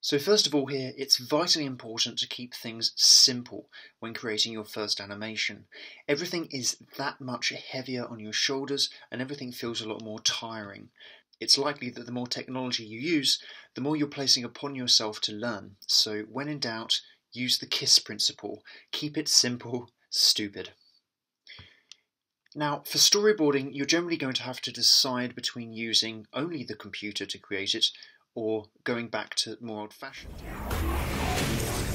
So first of all here, it's vitally important to keep things simple when creating your first animation. Everything is that much heavier on your shoulders and everything feels a lot more tiring. It's likely that the more technology you use, the more you're placing upon yourself to learn. So when in doubt, use the KISS principle. Keep it simple, stupid. Now, for storyboarding, you're generally going to have to decide between using only the computer to create it or going back to more old-fashioned.